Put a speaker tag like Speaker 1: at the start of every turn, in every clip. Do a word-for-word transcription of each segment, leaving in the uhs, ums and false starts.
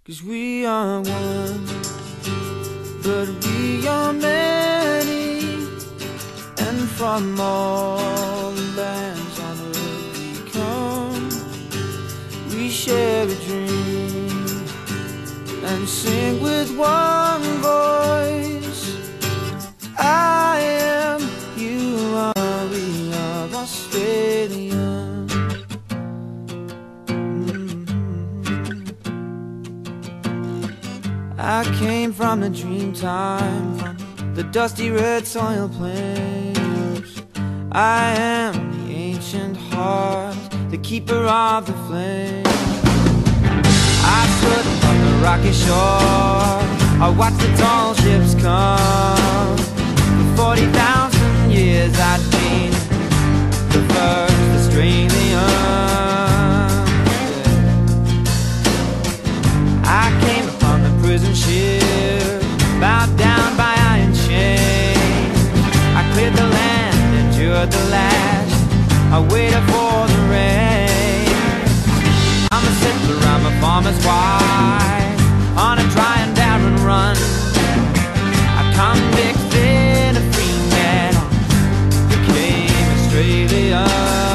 Speaker 1: 'Cause we are one, but we are many, and from all lands on earth we come. We share a dream and sing with one voice. I am, you are, we are Australian. I came from the dream time, from the dusty red soil plains. I am the ancient heart, the keeper of the flame. I stood on the rocky shore, I watched the tall ships come. For forty thousand years I'd been the first Australian. I came upon the prison ship, bowed down by iron chains. I cleared the land, endured the lash, I waited for the rain. I'm a settler, I'm a farmer's wife, on a dry and barren run. A convict, then a free man, became Australian.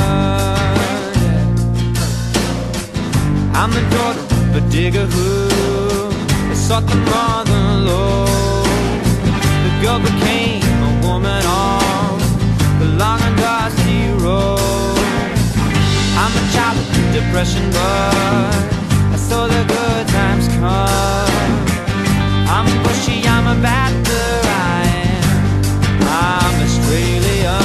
Speaker 1: I'm the daughter of a digger who sought the mother low. The girl became a woman on the long and dusty road. I'm a child of depression, but I saw the good times come. I'm bushy, I'm a batter, I am, I'm Australia,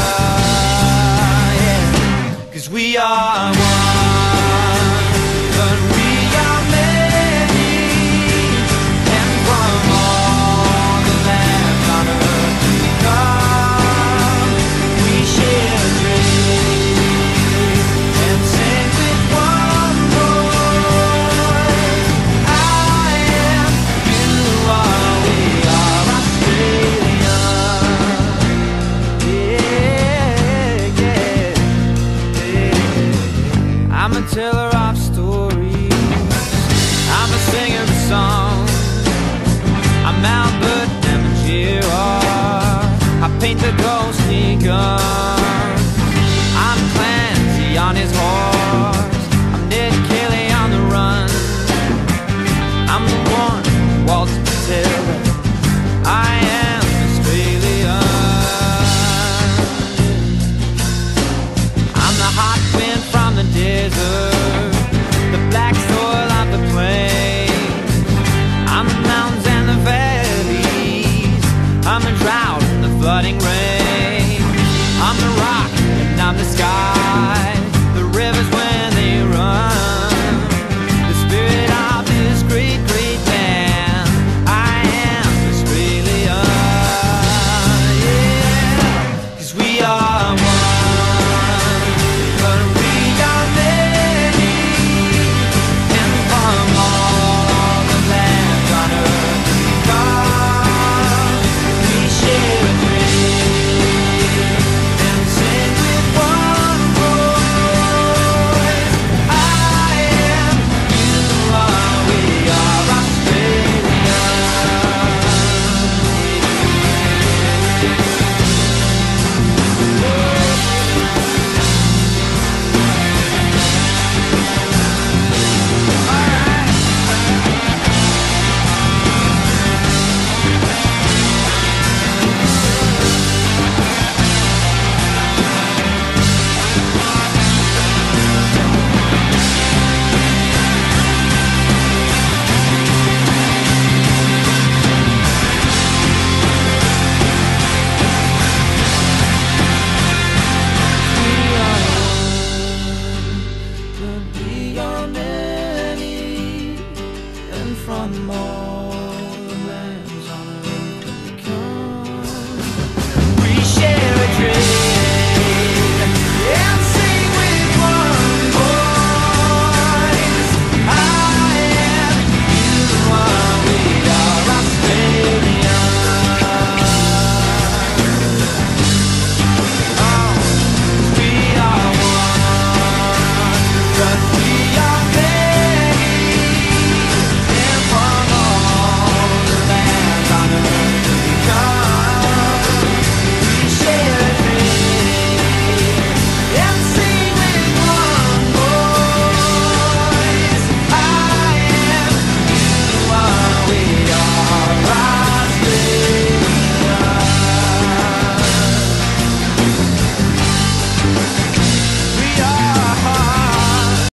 Speaker 1: yeah. 'Cause we are one, but we are many, and from all the lands on earth we come. We share a dream and sing with one voice. I am, you are, we are Australia. Yeah, yeah, yeah. I'm a teller of stories, I'm a singer of songs. I'm Albert Namatjira, I paint the ghostly gun. I'm Clancy on his horse, I'm Ned Kelly on the run. I'm the one who waltzed Matilda, I am Australian. I'm the hot wind from the desert, the black soil of the plains. I'm the mountains and the valleys, I'm the drought and the flooding rain. I'm the rock and I'm the sky, the rivers when they run. The spirit of this great, great land, I am Australia, yeah. 'Cause we are one, but we are many, and from all the lands on earth we come. We share a dream and sing with one voice. I am, you are, we are Australia. But we are many, and from all